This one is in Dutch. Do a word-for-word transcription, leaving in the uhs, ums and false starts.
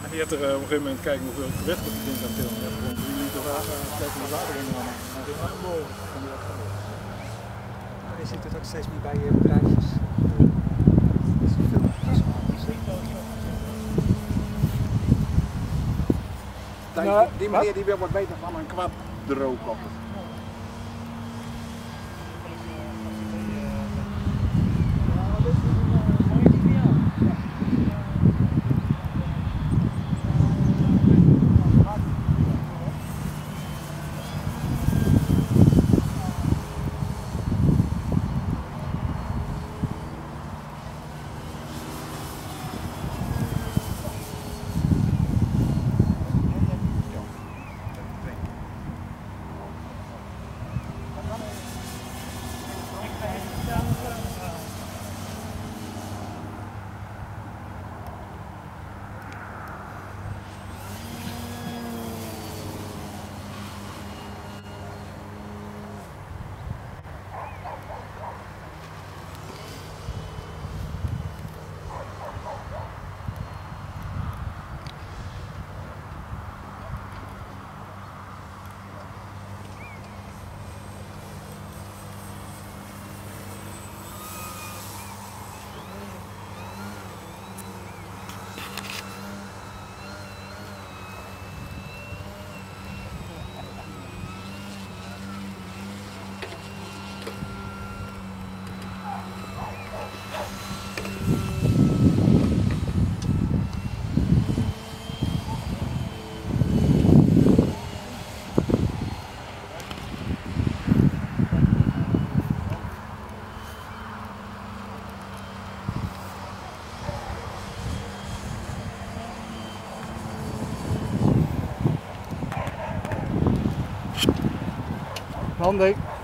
En die heeft er uh, op een gegeven moment kijken hoeveel gewicht op die ding kan tillen. Je hebt gewoon drie liter water, uh, water in de hand. En dan gaat het boven. Je ziet het ook steeds meer bij je bedrijfjes. Dat is veel nou, die meneer die wil wat beter van een kwad droogkoppen. Handig.